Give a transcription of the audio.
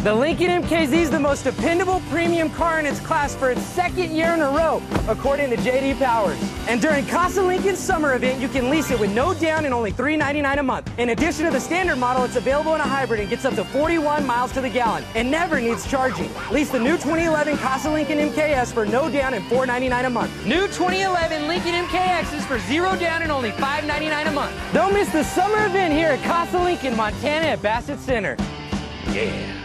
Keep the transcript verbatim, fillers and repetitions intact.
The Lincoln M K Z is the most dependable premium car in its class for its second year in a row, according to J D Powers. And during Casa Lincoln's summer event, you can lease it with no down and only three ninety-nine a month. In addition to the standard model, it's available in a hybrid and gets up to forty-one miles to the gallon and never needs charging. Lease the new twenty eleven Casa Lincoln M K S for no down and four ninety-nine a month. New twenty eleven Lincoln M K X's for zero down and only five ninety-nine a month. Don't miss the summer event here at Casa Lincoln, Montana at Bassett Center. Yeah.